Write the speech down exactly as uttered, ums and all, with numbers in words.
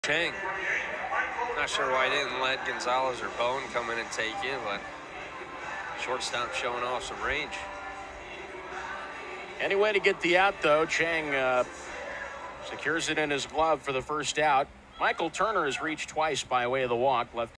Chang. Not sure why he didn't let Gonzalez or Bone come in and take you, but shortstop showing off some range. Anyway to get the out, though. Chang uh, secures it in his glove for the first out. Michael Turner has reached twice by way of the walk. Left